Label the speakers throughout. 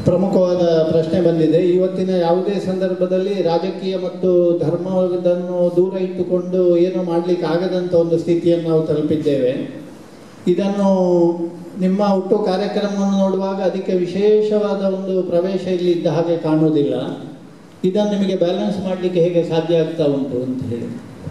Speaker 1: ಪ್ರಮುಖವಾದ ಪ್ರಶ್ನೆ ಬಂದಿದೆ. ಇವತ್ತಿನ ಯಾವುದೇ ಸಂದರ್ಭದಲ್ಲಿ ರಾಜಕೀಯ ಮತ್ತು ಧರ್ಮವನ್ನು ದೂರ ಇಟ್ಟುಕೊಂಡು ಏನು ಮಾಡಲಿಕ್ಕೆ ಆಗದಂಥ ಒಂದು ಸ್ಥಿತಿಯನ್ನು ನಾವು ತಲುಪಿದ್ದೇವೆ. ಇದನ್ನು ನಿಮ್ಮ ಹುಟ್ಟು ಕಾರ್ಯಕ್ರಮವನ್ನು ನೋಡುವಾಗ ಅದಕ್ಕೆ ವಿಶೇಷವಾದ ಒಂದು ಪ್ರವೇಶ ಇಲ್ಲಿ ಇದ್ದ ಹಾಗೆ ಕಾಣುವುದಿಲ್ಲ. ಇದನ್ನು ನಿಮಗೆ ಬ್ಯಾಲೆನ್ಸ್ ಮಾಡಲಿಕ್ಕೆ ಹೇಗೆ ಸಾಧ್ಯ ಆಗ್ತಾ ಉಂಟು ಅಂತ ಹೇಳಿ?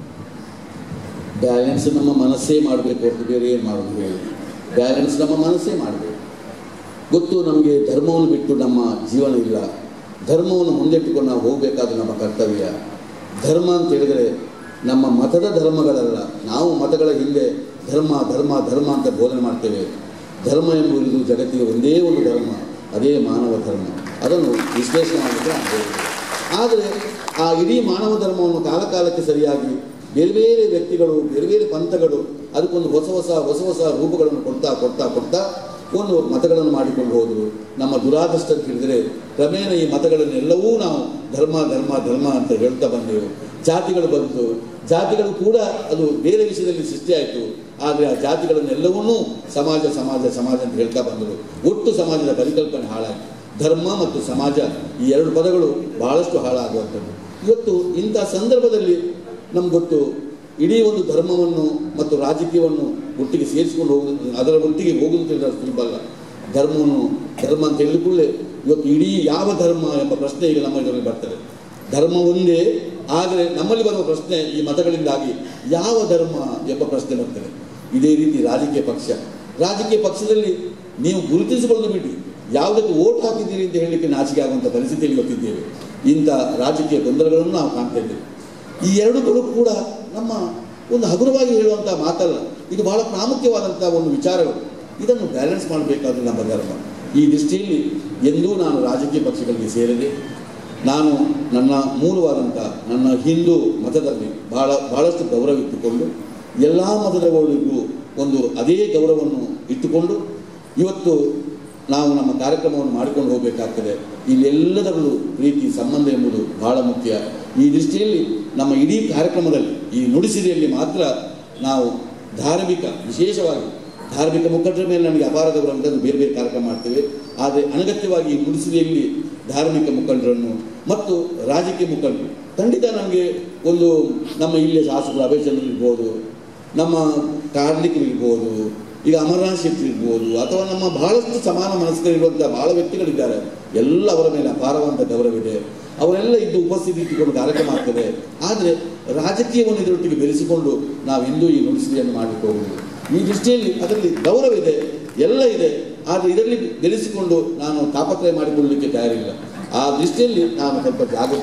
Speaker 2: ಬ್ಯಾಲೆನ್ಸ್ ನಮ್ಮ ಮನಸ್ಸೇ ಮಾಡಬೇಕು ಹೊರತು ಬೇರೆ ಏನು ಮಾಡೋದು ಹೇಳಿ. ಬ್ಯಾಲೆನ್ಸ್ ನಮ್ಮ ಮನಸ್ಸೇ ಮಾಡಬೇಕು. ಗೊತ್ತು, ನಮಗೆ ಧರ್ಮವನ್ನು ಬಿಟ್ಟು ನಮ್ಮ ಜೀವನ ಇಲ್ಲ. ಧರ್ಮವನ್ನು ಮುಂದಿಟ್ಟುಕೊಂಡು ನಾವು ಹೋಗಬೇಕಾದ ನಮ್ಮ ಕರ್ತವ್ಯ. ಧರ್ಮ ಅಂತ ಹೇಳಿದರೆ ನಮ್ಮ ಮತದ ಧರ್ಮಗಳಲ್ಲ. ನಾವು ಮತಗಳ ಹಿಂದೆ ಧರ್ಮ ಧರ್ಮ ಧರ್ಮ ಅಂತ ಬೋಧನೆ ಮಾಡ್ತೇವೆ. ಧರ್ಮ ಎಂಬುದು ಜಗತ್ತಿಗೆ ಒಂದೇ ಒಂದು ಧರ್ಮ, ಅದೇ ಮಾನವ ಧರ್ಮ. ಅದನ್ನು ವಿಶ್ಲೇಷಣೆ ಮಾಡಲಿಕ್ಕೆ ನಾನು ಹೇಳ್ತೇವೆ. ಆದರೆ ಆ ಇಡೀ ಮಾನವ ಧರ್ಮವನ್ನು ಕಾಲಕಾಲಕ್ಕೆ ಸರಿಯಾಗಿ ಬೇರೆ ಬೇರೆ ವ್ಯಕ್ತಿಗಳು, ಬೇರೆ ಬೇರೆ ಪಂಥಗಳು ಅದಕ್ಕೊಂದು ಹೊಸ ಹೊಸ ರೂಪಗಳನ್ನು ಕೊಡ್ತಾ ಒಂದು ಮತಗಳನ್ನು ಮಾಡಿಕೊಂಡು ಹೋದರು. ನಮ್ಮ ದುರಾದೃಷ್ಟ ಅಂತ ಹೇಳಿದರೆ ಕ್ರಮೇಣ ಈ ಮತಗಳನ್ನೆಲ್ಲವೂ ನಾವು ಧರ್ಮ ಧರ್ಮ ಧರ್ಮ ಅಂತ ಹೇಳ್ತಾ ಬಂದೆವು. ಜಾತಿಗಳು ಬಂತು. ಜಾತಿಗಳು ಕೂಡ ಅದು ಬೇರೆ ವಿಷಯದಲ್ಲಿ ಸೃಷ್ಟಿಯಾಯಿತು. ಆದರೆ ಆ ಜಾತಿಗಳನ್ನೆಲ್ಲವನ್ನೂ ಸಮಾಜ ಅಂತ ಹೇಳ್ತಾ ಬಂದರು. ಒಟ್ಟು ಸಮಾಜದ ಪರಿಕಲ್ಪನೆ ಹಾಳಾಯಿತು. ಧರ್ಮ ಮತ್ತು ಸಮಾಜ ಈ ಎರಡು ಪದಗಳು ಬಹಳಷ್ಟು ಹಾಳಾಗುವಂಥದ್ದು. ಇವತ್ತು ಇಂಥ ಸಂದರ್ಭದಲ್ಲಿ ನಮ್ಗೆ ಗೊತ್ತು, ಇಡೀ ಒಂದು ಧರ್ಮವನ್ನು ಮತ್ತು ರಾಜಕೀಯವನ್ನು ಒಟ್ಟಿಗೆ ಸೇರಿಸಿಕೊಂಡು ಹೋಗುವುದು, ಅದರ ಒಟ್ಟಿಗೆ ಹೋಗುವುದು ತಿಳಿದ್ರೆ ಸುಲಭ ಅಲ್ಲ. ಧರ್ಮ ಅಂತ ಹೇಳಿದ ಕೂಡಲೇ ಇವತ್ತು ಇಡೀ ಯಾವ ಧರ್ಮ ಎಂಬ ಪ್ರಶ್ನೆ ಈಗ ನಮ್ಮ ಇದರಲ್ಲಿ ಬರ್ತದೆ. ಧರ್ಮ ಒಂದೇ, ಆದರೆ ನಮ್ಮಲ್ಲಿ ಬರುವ ಪ್ರಶ್ನೆ ಈ ಮತಗಳಿಂದಾಗಿ ಯಾವ ಧರ್ಮ ಎಂಬ ಪ್ರಶ್ನೆ ಬರ್ತದೆ. ಇದೇ ರೀತಿ ರಾಜಕೀಯ ಪಕ್ಷದಲ್ಲಿ ನೀವು ಗುರುತಿಸಿಕೊಂಡು ಬಿಡಿ, ಯಾವುದಕ್ಕೆ ಓಟ್ ಹಾಕಿದ್ದೀರಿ ಅಂತ ಹೇಳಲಿಕ್ಕೆ ನಾಚಿಕೆ ಆಗುವಂಥ ಪರಿಸ್ಥಿತಿಯಲ್ಲಿ ಗೊತ್ತಿದ್ದೇವೆ. ಇಂಥ ರಾಜಕೀಯ ಗೊಂದಲಗಳನ್ನು ನಾವು ಕಾಣ್ತಾ ಇದ್ದೇವೆ. ಈ ಎರಡೂ ಕೂಡ ನಮ್ಮ ಒಂದು ಹಗುರವಾಗಿ ಹೇಳುವಂಥ ಮಾತಲ್ಲ, ಇದು ಬಹಳ ಪ್ರಾಮುಖ್ಯವಾದಂಥ ಒಂದು ವಿಚಾರಗಳು. ಇದನ್ನು ಬ್ಯಾಲೆನ್ಸ್ ಮಾಡಬೇಕಾದ್ರೆ ನಮ್ಮ ಧರ್ಮ. ಈ ದೃಷ್ಟಿಯಲ್ಲಿ ಎಂದೂ ನಾನು ರಾಜಕೀಯ ಪಕ್ಷಗಳಿಗೆ ಸೇರಿದೆ. ನಾನು ನನ್ನ ಮೂಲವಾದಂಥ ನನ್ನ ಹಿಂದೂ ಮತದಲ್ಲಿ ಬಹಳಷ್ಟು ಗೌರವ ಇಟ್ಟುಕೊಂಡು ಎಲ್ಲ ಮತದವರಿಗೂ ಒಂದು ಅದೇ ಗೌರವವನ್ನು ಇಟ್ಟುಕೊಂಡು ಇವತ್ತು ನಾವು ನಮ್ಮ ಕಾರ್ಯಕ್ರಮವನ್ನು ಮಾಡಿಕೊಂಡು ಹೋಗಬೇಕಾಗ್ತದೆ. ಇಲ್ಲೆಲ್ಲದರಲ್ಲೂ ಪ್ರೀತಿ ಸಂಬಂಧ ಎಂಬುದು ಬಹಳ ಮುಖ್ಯ. ಈ ದೃಷ್ಟಿಯಲ್ಲಿ ನಮ್ಮ ಇಡೀ ಕಾರ್ಯಕ್ರಮದಲ್ಲಿ ಈ ನುಡಿಸಿರಿಯಲ್ಲಿ ಮಾತ್ರ ನಾವು ವಿಶೇಷವಾಗಿ ಧಾರ್ಮಿಕ ಮುಖಂಡರ ಮೇಲೆ ನಮಗೆ ಅಪಾರ ಗೌರವ ಅಂತ ಬೇರೆ ಬೇರೆ ಕಾರ್ಯಕ್ರಮ ಮಾಡ್ತೇವೆ. ಆದರೆ ಅನಗತ್ಯವಾಗಿ ಈ ನುಡಿಸಿರಿಯಲ್ಲಿ ಧಾರ್ಮಿಕ ಮುಖಂಡರನ್ನು ಮತ್ತು ರಾಜಕೀಯ ಮುಖಂಡರು ಖಂಡಿತ ನಮಗೆ ಒಂದು ನಮ್ಮ ಇಲ್ಲಿಯ ಶಾಸಕರು ಅಭಯಚಂದ್ರ ಇರ್ಬೋದು, ನಮ್ಮ ಕಾರ್ಮಿಕರಿರ್ಬೋದು, ಈಗ ಅಮರನಾಥ್ ಶೆಟ್ಟಿ ಇರ್ಬೋದು, ಅಥವಾ ನಮ್ಮ ಬಹಳಷ್ಟು ಸಮಾನ ಮನಸ್ಕರಿರುವಂಥ ಬಹಳ ವ್ಯಕ್ತಿಗಳಿದ್ದಾರೆ. ಎಲ್ಲ ಅವರ ಮೇಲೆ ಅಪಾರವಾದ ಗೌರವವಿದೆ. ಅವರೆಲ್ಲ ಇದ್ದು ಉಪಸ್ಥಿತಿ ಇಟ್ಟುಕೊಂಡು ಕಾರ್ಯಕ್ರಮ ಆಗ್ತದೆ. ಆದರೆ ರಾಜಕೀಯವನ್ನು ಇದರೊಟ್ಟಿಗೆ ಬೆರೆಸಿಕೊಂಡು ನಾವೆಂದೂ ಈ ನುಡಿಸಿರಿಯನ್ನು ಮಾಡಲಿಕ್ಕೆ ಹೋಗುವುದು. ಈ ದೃಷ್ಟಿಯಲ್ಲಿ ಅದರಲ್ಲಿ ಗೌರವ ಇದೆ, ಎಲ್ಲ ಇದೆ. ಆದರೆ ಇದರಲ್ಲಿ ಬೆರೆಸಿಕೊಂಡು ನಾನು ತಾಪತ್ರಯ ಮಾಡಿಕೊಳ್ಳಲಿಕ್ಕೆ ತಯಾರಿಲ್ಲ. ಆ ದೃಷ್ಟಿಯಲ್ಲಿ ನಾನು ಸ್ವಲ್ಪ